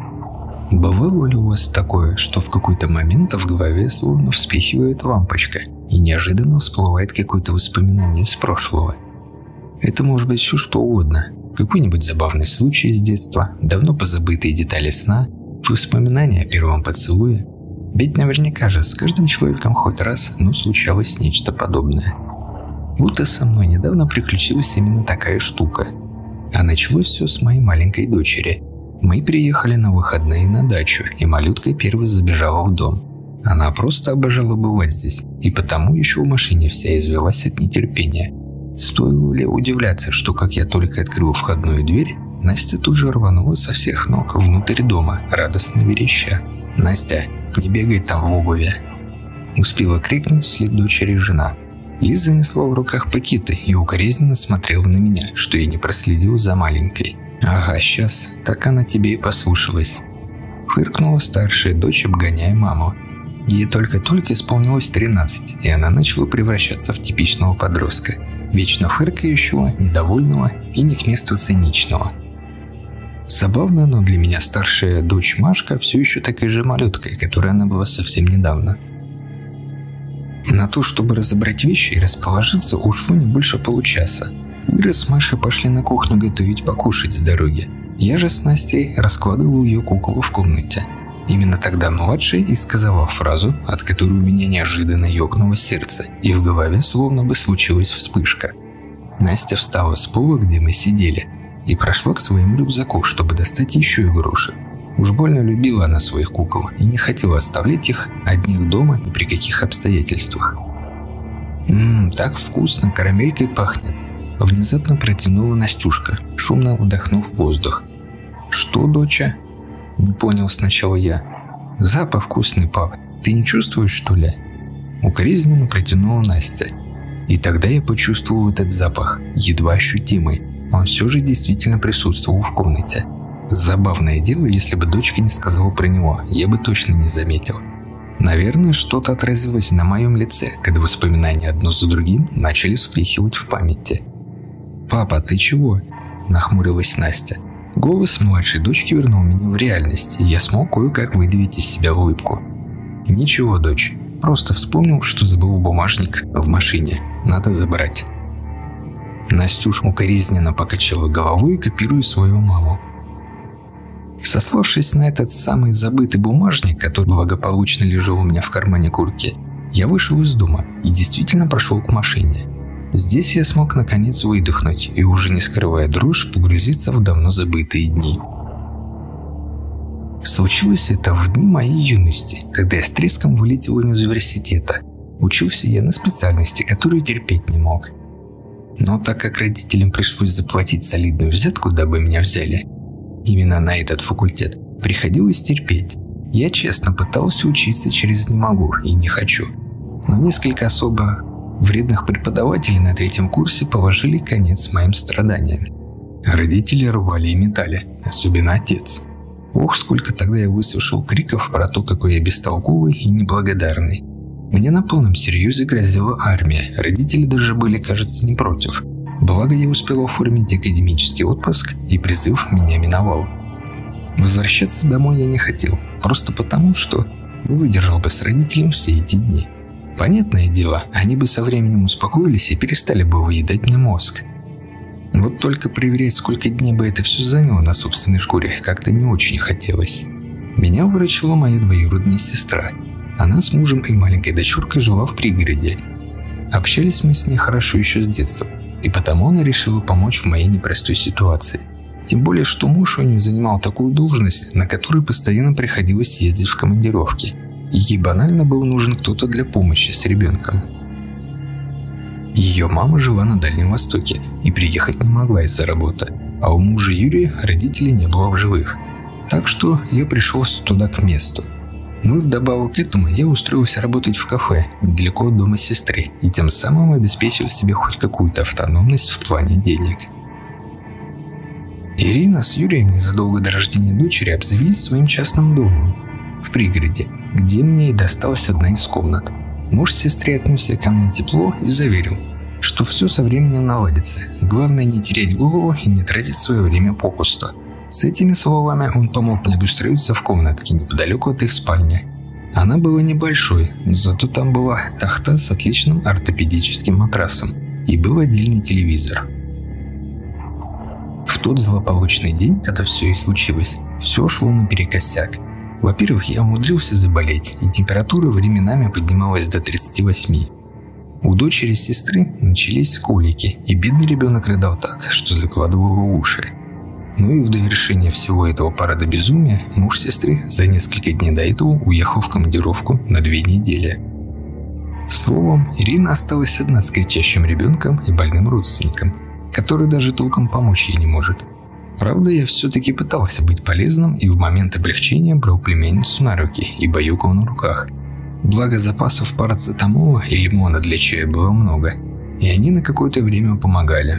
Бывало ли у вас такое, что в какой-то момент в голове словно вспыхивает лампочка и неожиданно всплывает какое-то воспоминание из прошлого? Это может быть все что угодно. Какой-нибудь забавный случай из детства, давно позабытые детали сна, воспоминания о первом поцелуе. Ведь наверняка же с каждым человеком хоть раз, но случалось нечто подобное. Вот и со мной недавно приключилась именно такая штука. А началось все с моей маленькой дочери. Мы приехали на выходные на дачу, и малютка первой забежала в дом. Она просто обожала бывать здесь, и потому еще в машине вся извелась от нетерпения. Стоило ли удивляться, что как я только открыл входную дверь, Настя тут же рванула со всех ног внутрь дома, радостно вереща. «Настя, не бегай там в обуви!» Успела крикнуть вслед дочери жена. Лиза несла в руках пакеты и укоризненно смотрела на меня, что я не проследил за маленькой. «Ага, сейчас, так она тебе и послушалась», — фыркнула старшая дочь, обгоняя маму. Ей только-только исполнилось 13, и она начала превращаться в типичного подростка, вечно фыркающего, недовольного и не к месту циничного. Забавно, но для меня старшая дочь Машка все еще такая же малютка, которой она была совсем недавно. На то, чтобы разобрать вещи и расположиться, ушло не больше получаса. Ира с Машей пошли на кухню готовить покушать с дороги. Я же с Настей раскладывал ее куклу в комнате. Именно тогда младшая и сказала фразу, от которой у меня неожиданно ёкнуло сердце, и в голове словно бы случилась вспышка. Настя встала с пола, где мы сидели, и прошла к своему рюкзаку, чтобы достать еще игрушек. Уж больно любила она своих кукол и не хотела оставлять их одних дома ни при каких обстоятельствах. Так вкусно, карамелькой пахнет. Внезапно протянула Настюшка, шумно вдохнув воздух. «Что, доча?» Не понял сначала я. «Запах вкусный, пап. Ты не чувствуешь, что ли?» Укоризненно протянула Настя. И тогда я почувствовал этот запах, едва ощутимый. Он все же действительно присутствовал в комнате. Забавное дело, если бы дочка не сказала про него, я бы точно не заметил. Наверное, что-то отразилось на моем лице, когда воспоминания одно за другим начали вспыхивать в памяти. «Папа, ты чего?» – нахмурилась Настя. Голос младшей дочки вернул меня в реальность, и я смог кое-как выдавить из себя улыбку. «Ничего, дочь. Просто вспомнил, что забыл бумажник в машине. Надо забрать». Настюш укоризненно покачала головой, копируя свою маму. Сославшись на этот самый забытый бумажник, который благополучно лежал у меня в кармане куртки, я вышел из дома и действительно прошел к машине. Здесь я смог наконец выдохнуть и, уже не скрывая дрожь, погрузиться в давно забытые дни. Случилось это в дни моей юности, когда я с треском вылетел из университета. Учился я на специальности, которую терпеть не мог. Но так как родителям пришлось заплатить солидную взятку, дабы меня взяли именно на этот факультет, приходилось терпеть. Я честно пытался учиться через «не могу» и «не хочу». Но несколько особо вредных преподавателей на третьем курсе положили конец моим страданиям. Родители рвали и метали, особенно отец. Ох, сколько тогда я выслушал криков про то, какой я бестолковый и неблагодарный. Мне на полном серьезе грозила армия, родители даже были, кажется, не против. Благо я успел оформить академический отпуск, и призыв меня миновал. Возвращаться домой я не хотел, просто потому, что не выдержал бы с родителем все эти дни. Понятное дело, они бы со временем успокоились и перестали бы выедать мне мозг. Вот только проверять, сколько дней бы это все заняло на собственной шкуре, как-то не очень хотелось. Меня выручила моя двоюродная сестра. Она с мужем и маленькой дочуркой жила в пригороде. Общались мы с ней хорошо еще с детства, и потому она решила помочь в моей непростой ситуации. Тем более, что муж у нее занимал такую должность, на которой постоянно приходилось ездить в командировки. И ей банально был нужен кто-то для помощи с ребенком. Ее мама жила на Дальнем Востоке и приехать не могла из-за работы, а у мужа Юрия родителей не было в живых. Так что я пришел туда к месту. Ну и вдобавок к этому я устроился работать в кафе недалеко от дома сестры и тем самым обеспечил себе хоть какую-то автономность в плане денег. Ирина с Юрием незадолго до рождения дочери обзавелись своим частным домом в пригороде, где мне и досталась одна из комнат. Муж сестры отнесся ко мне тепло и заверил, что все со временем наладится. Главное не терять голову и не тратить свое время попусту. С этими словами он помог мне обустроиться в комнатке неподалеку от их спальни. Она была небольшой, но зато там была тахта с отличным ортопедическим матрасом и был отдельный телевизор. В тот злополучный день, когда все и случилось, все шло наперекосяк. Во-первых, я умудрился заболеть, и температура временами поднималась до 38. У дочери сестры начались колики, и бедный ребенок рыдал так, что закладывало уши. Ну и в довершение всего этого парада безумия муж сестры за несколько дней до этого уехал в командировку на 2 недели. Словом, Ирина осталась одна с кричащим ребенком и больным родственником, который даже толком помочь ей не может. Правда, я все-таки пытался быть полезным и в момент облегчения брал племянницу на руки и баюкал на руках. Благо запасов парацетамола и лимона для чая было много, и они на какое-то время помогали.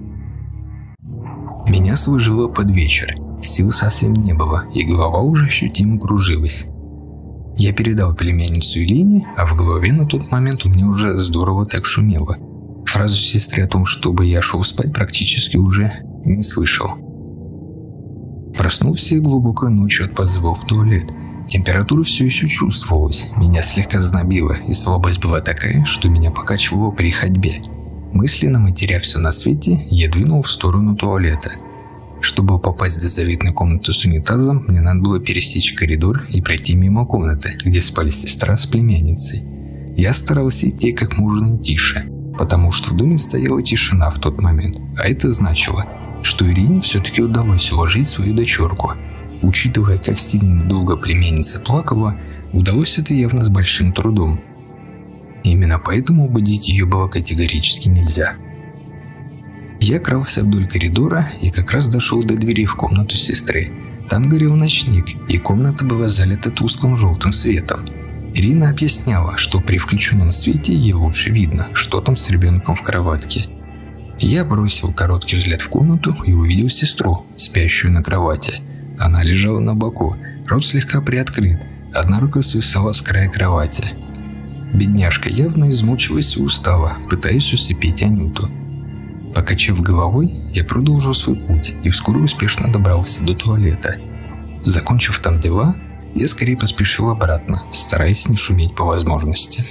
Меня сложило под вечер, сил совсем не было, и голова уже ощутимо кружилась. Я передал племянницу Ирине, а в голове на тот момент у меня уже здорово так шумело. Фразу сестры о том, чтобы я шел спать, практически уже не слышал. Проснулся я глубокой ночью от позыва в туалет. Температура все еще чувствовалась, меня слегка знобило, и слабость была такая, что меня покачивало при ходьбе. Мысленно матеря все на свете, я двинул в сторону туалета. Чтобы попасть до заветной комнаты с унитазом, мне надо было пересечь коридор и пройти мимо комнаты, где спали сестра с племянницей. Я старался идти как можно тише, потому что в доме стояла тишина в тот момент, а это значило, что Ирине все-таки удалось уложить свою дочурку. Учитывая, как сильно и долго племянница плакала, удалось это явно с большим трудом. Именно поэтому убедить ее было категорически нельзя. Я крался вдоль коридора и как раз дошел до двери в комнату сестры. Там горел ночник, и комната была залита тусклым желтым светом. Ирина объясняла, что при включенном свете ей лучше видно, что там с ребенком в кроватке. Я бросил короткий взгляд в комнату и увидел сестру, спящую на кровати. Она лежала на боку, рот слегка приоткрыт, одна рука свисала с края кровати. Бедняжка явно измучилась и устала, пытаясь усыпить Анюту. Покачав головой, я продолжил свой путь и вскоре успешно добрался до туалета. Закончив там дела, я скорее поспешил обратно, стараясь не шуметь по возможности.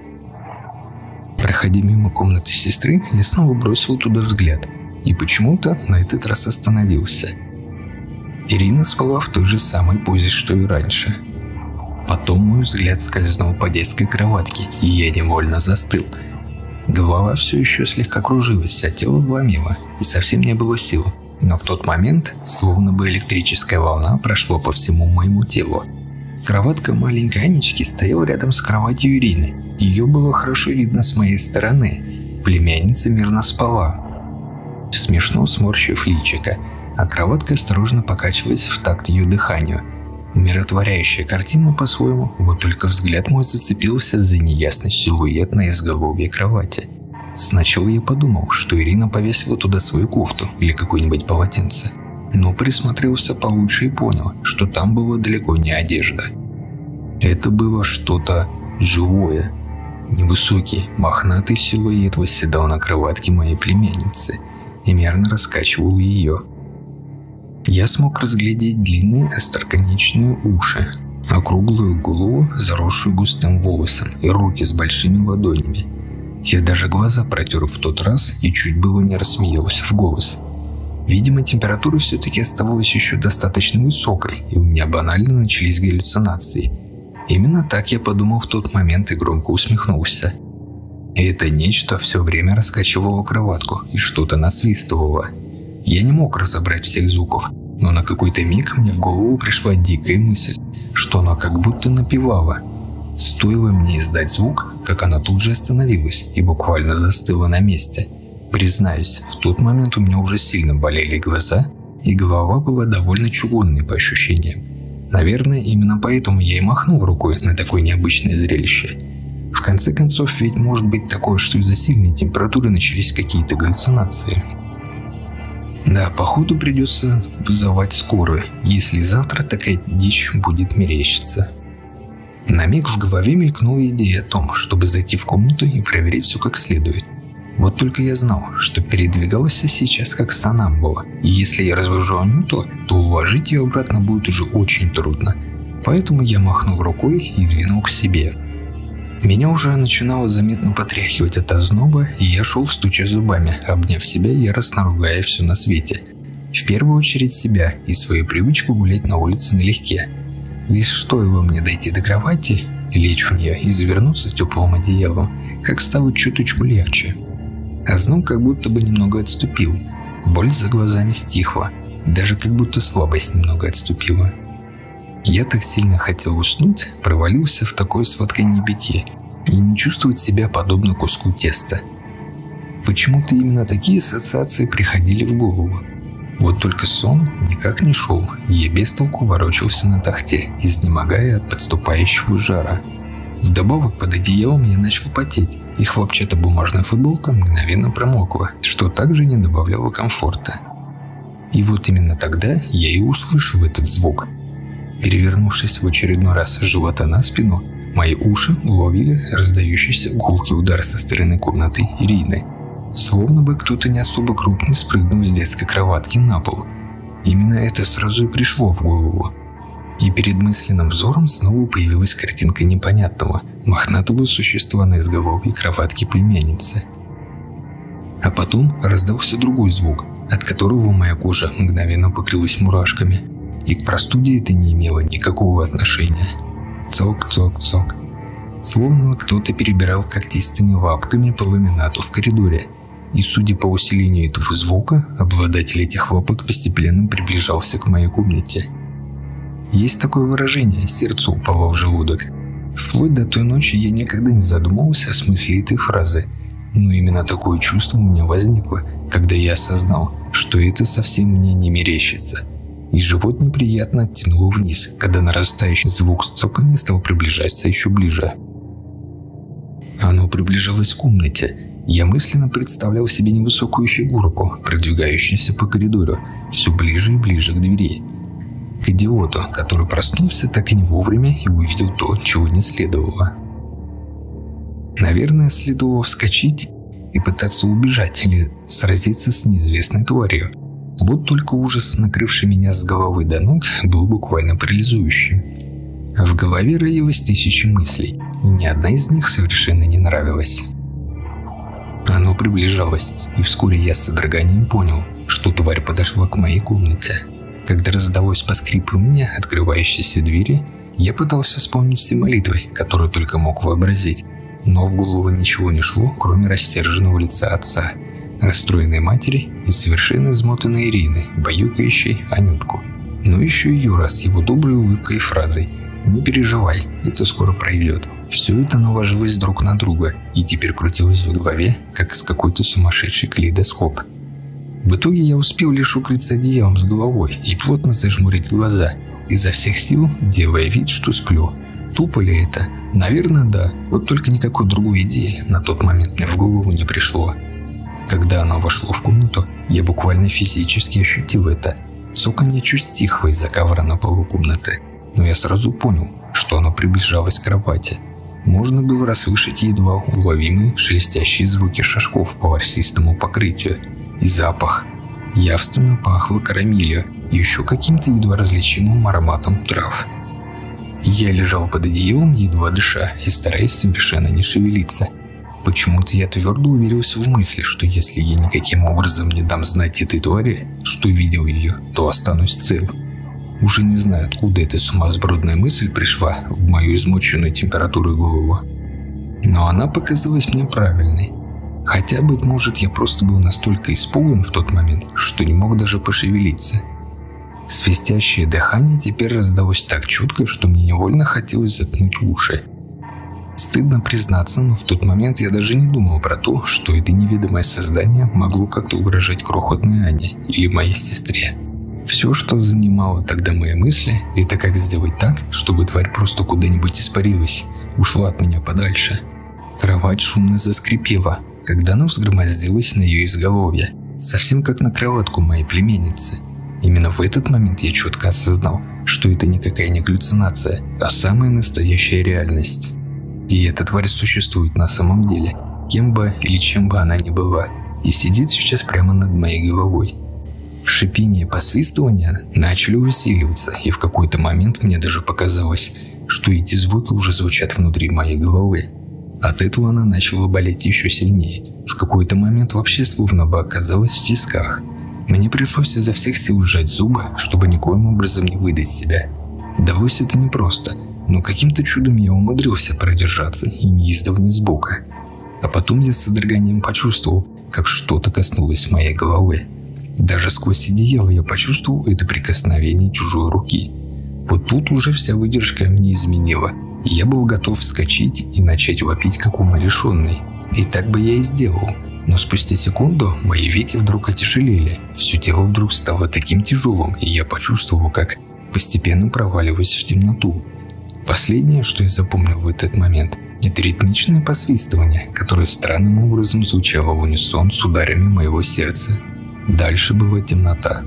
Проходя мимо комнаты сестры, я снова бросил туда взгляд и почему-то на этот раз остановился. Ирина спала в той же самой позе, что и раньше. Потом мой взгляд скользнул по детской кроватке, и я невольно застыл. Голова все еще слегка кружилась, а тело вломило, и совсем не было сил. Но в тот момент, словно бы электрическая волна прошла по всему моему телу. Кроватка маленькой Анечки стояла рядом с кроватью Ирины. Ее было хорошо видно с моей стороны. Племянница мирно спала, смешно сморщив личико, а кроватка осторожно покачивалась в такт ее дыханию. Умиротворяющая картина по-своему, вот только взгляд мой зацепился за неясный силуэт на изголовье кровати. Сначала я подумал, что Ирина повесила туда свою кофту или какое-нибудь полотенце, но присмотрелся получше и понял, что там была далеко не одежда. Это было что-то живое. Невысокий, мохнатый силуэт восседал на кроватке моей племянницы и мерно раскачивал ее. Я смог разглядеть длинные остроконечные уши, округлую голову, заросшую густым волосом, и руки с большими ладонями. Я даже глаза протер в тот раз и чуть было не рассмеялся в голос. Видимо, температура все-таки оставалась еще достаточно высокой, и у меня банально начались галлюцинации. Именно так я подумал в тот момент и громко усмехнулся. И это нечто все время раскачивало кроватку и что-то насвистывало. Я не мог разобрать всех звуков, но на какой-то миг мне в голову пришла дикая мысль, что она как будто напевала. Стоило мне издать звук, как она тут же остановилась и буквально застыла на месте. Признаюсь, в тот момент у меня уже сильно болели глаза, и голова была довольно чугунной по ощущениям. Наверное, именно поэтому я и махнул рукой на такое необычное зрелище. В конце концов, ведь может быть такое, что из-за сильной температуры начались какие-то галлюцинации. Да, походу придется вызывать скорую, если завтра такая дичь будет мерещиться. На миг в голове мелькнула идея о том, чтобы зайти в комнату и проверить все как следует. Вот только я знал, что передвигался сейчас как сонамбула, и если я развяжу Анюту, то уложить ее обратно будет уже очень трудно. Поэтому я махнул рукой и двинул к себе. Меня уже начинало заметно потряхивать от озноба, и я шел, стуча зубами, обняв себя и яростно ругая все на свете. В первую очередь себя и свою привычку гулять на улице налегке. Лишь стоило мне дойти до кровати, лечь в нее и завернуться теплым одеялом, как стало чуточку легче. Озноб как будто бы немного отступил, боль за глазами стихла, и даже как будто слабость немного отступила. Я так сильно хотел уснуть, провалился в такое сладкое небытие и не чувствовать себя подобно куску теста. Почему-то именно такие ассоциации приходили в голову. Вот только сон никак не шел, и я без толку ворочался на тахте, изнемогая от подступающего жара. Вдобавок под одеялом я начал потеть, и хлопчатобумажная футболка мгновенно промокла, что также не добавляло комфорта. И вот именно тогда я и услышал этот звук. Перевернувшись в очередной раз с живота на спину, мои уши уловили раздающийся гулкий удар со стороны комнаты Ирины. Словно бы кто-то не особо крупный спрыгнул с детской кроватки на пол. Именно это сразу и пришло в голову. И перед мысленным взором снова появилась картинка непонятного, мохнатого существа на изголовье кроватки племянницы. А потом раздался другой звук, от которого моя кожа мгновенно покрылась мурашками. И к простуде это не имело никакого отношения. Цок-цок-цок. Словно кто-то перебирал когтистыми лапками по ламинату в коридоре. И судя по усилению этого звука, обладатель этих лапок постепенно приближался к моей комнате. Есть такое выражение «сердце упало в желудок». Вплоть до той ночи я никогда не задумывался о смысле этой фразы. Но именно такое чувство у меня возникло, когда я осознал, что это совсем мне не мерещится. И живот неприятно оттянуло вниз, когда нарастающий звук цоканья стал приближаться еще ближе. Оно приближалось к комнате. Я мысленно представлял себе невысокую фигурку, продвигающуюся по коридору, все ближе и ближе к двери. К идиоту, который проснулся так и не вовремя и увидел то, чего не следовало. Наверное, следовало вскочить и пытаться убежать или сразиться с неизвестной тварью. Вот только ужас, накрывший меня с головы до ног, был буквально парализующим. В голове роилось тысячи мыслей, и ни одна из них совершенно не нравилась. Оно приближалось, и вскоре я с содроганием понял, что тварь подошла к моей комнате. Когда раздалось поскрипывание открывающейся двери, я пытался вспомнить все молитвы, которые только мог вообразить, но в голову ничего не шло, кроме рассерженного лица отца, расстроенной матери и совершенно измотанной Ирины, баюкающей Анютку. Но еще и Юра с его доброй улыбкой и фразой «Не переживай, это скоро пройдет». Все это наложилось друг на друга и теперь крутилось в голове, как с какой-то сумасшедший калейдоскоп. В итоге я успел лишь укрыться одеялом с головой и плотно зажмурить глаза, изо всех сил делая вид, что сплю. Тупо ли это? Наверное, да. Вот только никакой другой идеи на тот момент мне в голову не пришло. Когда оно вошло в комнату, я буквально физически ощутил это. Цоканье чуть стихло из-за ковра на полу комнаты, но я сразу понял, что оно приближалось к кровати. Можно было расслышать едва уловимые шелестящие звуки шажков по ворсистому покрытию. И запах. Явственно пахло карамелью и еще каким-то едва различимым ароматом трав. Я лежал под одеялом, едва дыша, и стараясь совершенно не шевелиться. Почему-то я твердо уверился в мысли, что если я никаким образом не дам знать этой твари, что видел ее, то останусь цел. Уже не знаю, откуда эта сумасбродная мысль пришла в мою измученную температурой голову. Но она показалась мне правильной. Хотя, быть может, я просто был настолько испуган в тот момент, что не мог даже пошевелиться. Свистящее дыхание теперь раздалось так чутко, что мне невольно хотелось заткнуть уши. Стыдно признаться, но в тот момент я даже не думал про то, что это неведомое создание могло как-то угрожать крохотной Ане или моей сестре. Все, что занимало тогда мои мысли, это как сделать так, чтобы тварь просто куда-нибудь испарилась, ушла от меня подальше. Кровать шумно заскрипела, когда она взгромоздилась на ее изголовье, совсем как на кроватку моей племянницы. Именно в этот момент я четко осознал, что это никакая не галлюцинация, а самая настоящая реальность. И эта тварь существует на самом деле. кем бы или чем бы она ни была, и сидит сейчас прямо над моей головой. Шипение и посвистывание начали усиливаться, и в какой-то момент мне даже показалось, что эти звуки уже звучат внутри моей головы. От этого она начала болеть еще сильнее. В какой-то момент вообще словно бы оказалась в тисках. Мне пришлось изо всех сил сжать зубы, чтобы никоим образом не выдать себя. Далось это непросто, но каким-то чудом я умудрился продержаться и не издал ни звука. А потом я с содроганием почувствовал, как что-то коснулось моей головы. Даже сквозь одеяло я почувствовал это прикосновение чужой руки. Вот тут уже вся выдержка мне изменила, и я был готов вскочить и начать вопить, как умалишенный. И так бы я и сделал. Но спустя секунду мои веки вдруг отяжелели, все тело вдруг стало таким тяжелым, и я почувствовал, как постепенно проваливаюсь в темноту. Последнее, что я запомнил в этот момент, это ритмичное посвистывание, которое странным образом звучало в унисон с ударами моего сердца. Дальше была темнота.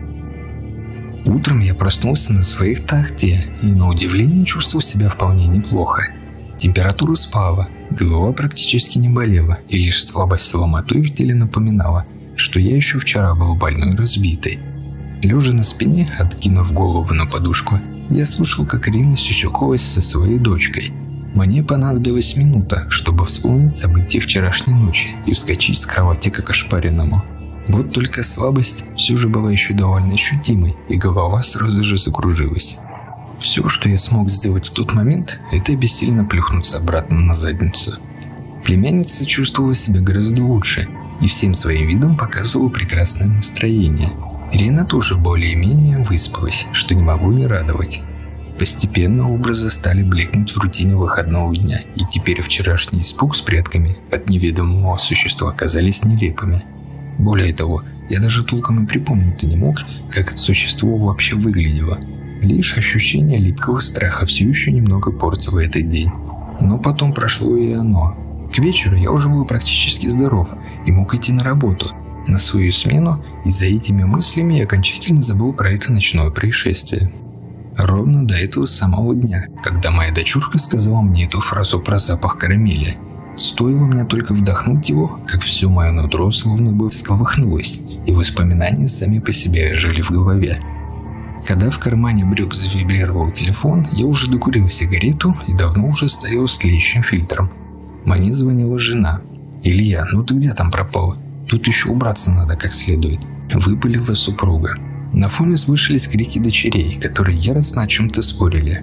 Утром я проснулся на своей тахте и, на удивление, чувствовал себя вполне неплохо. Температура спала, голова практически не болела, и лишь слабость ломоты в теле напоминала, что я еще вчера был больной и разбитый. Лежа на спине, откинув голову на подушку, я слушал, как Рина сюсюкалась со своей дочкой. Мне понадобилась минута, чтобы вспомнить события вчерашней ночи и вскочить с кровати как ошпаренному. Вот только слабость все же была еще довольно ощутимой, и голова сразу же закружилась. Все, что я смог сделать в тот момент, это бессильно плюхнуться обратно на задницу. Племянница чувствовала себя гораздо лучше и всем своим видом показывала прекрасное настроение. Рина тоже более-менее выспалась, что не могу не радовать. Постепенно образы стали блекнуть в рутине выходного дня, и теперь вчерашний испуг с предками от неведомого существа оказались нелепыми. Более того, я даже толком и припомнить-то не мог, как это существо вообще выглядело. Лишь ощущение липкого страха все еще немного портило этот день. Но потом прошло и оно. К вечеру я уже был практически здоров и мог идти на работу, на свою смену, и за этими мыслями я окончательно забыл про это ночное происшествие. Ровно до этого самого дня, когда моя дочурка сказала мне эту фразу про запах карамели. Стоило мне только вдохнуть его, как все мое нутро словно бы всколыхнулось, и воспоминания сами по себе жили в голове. Когда в кармане брюк завибрировал телефон, я уже докурил сигарету и давно уже стоял с тлеющим фильтром. Мне звонила жена. «Илья, ну ты где там пропал? Тут еще убраться надо как следует», — выпалила супруга. На фоне слышались крики дочерей, которые яростно о чем-то спорили.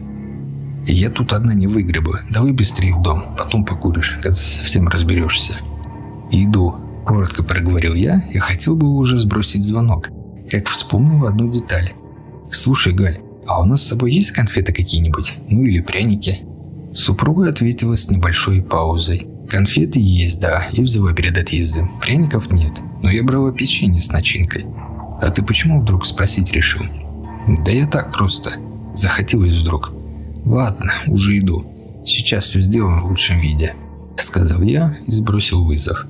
«Я тут одна не выгребу. Давай быстрее в дом, потом покуришь, когда совсем разберешься». «Иду», — коротко проговорил я и хотел бы уже сбросить звонок, как вспомнил одну деталь. «Слушай, Галь, а у нас с собой есть конфеты какие-нибудь? Ну или пряники?» Супруга ответила с небольшой паузой. «Конфеты есть, да, и взяла перед отъездом. Пряников нет, но я брала печенье с начинкой». «А ты почему вдруг спросить решил?» «Да я так просто. Захотелось вдруг». «Ладно, уже иду. Сейчас все сделаем в лучшем виде», — сказал я и сбросил вызов.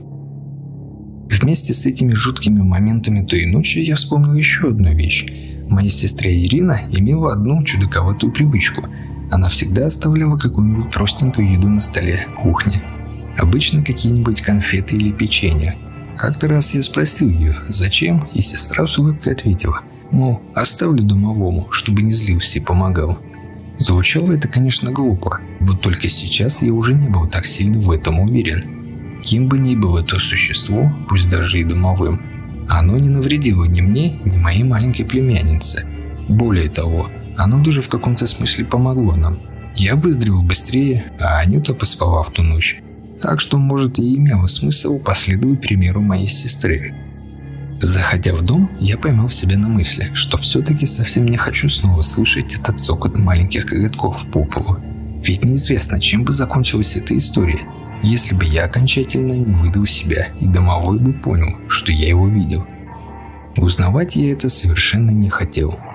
Вместе с этими жуткими моментами той ночи я вспомнил еще одну вещь. Моя сестра Ирина имела одну чудаковатую привычку. Она всегда оставляла какую-нибудь простенькую еду на столе кухни. Обычно какие-нибудь конфеты или печенье. Как-то раз я спросил ее, зачем, и сестра с улыбкой ответила, мол, оставлю домовому, чтобы не злился и помогал. Звучало это, конечно, глупо, вот только сейчас я уже не был так сильно в этом уверен. Кем бы ни было то существо, пусть даже и домовым, оно не навредило ни мне, ни моей маленькой племяннице. Более того, оно даже в каком-то смысле помогло нам. Я выздоровел быстрее, а Анюта поспала в ту ночь. Так что, может, и имело смысл последовать примеру моей сестры. Заходя в дом, я поймал себя на мысли, что все-таки совсем не хочу снова слышать этот цокот маленьких коготков по полу. Ведь неизвестно, чем бы закончилась эта история, если бы я окончательно не выдал себя, и домовой бы понял, что я его видел. Узнавать я это совершенно не хотел.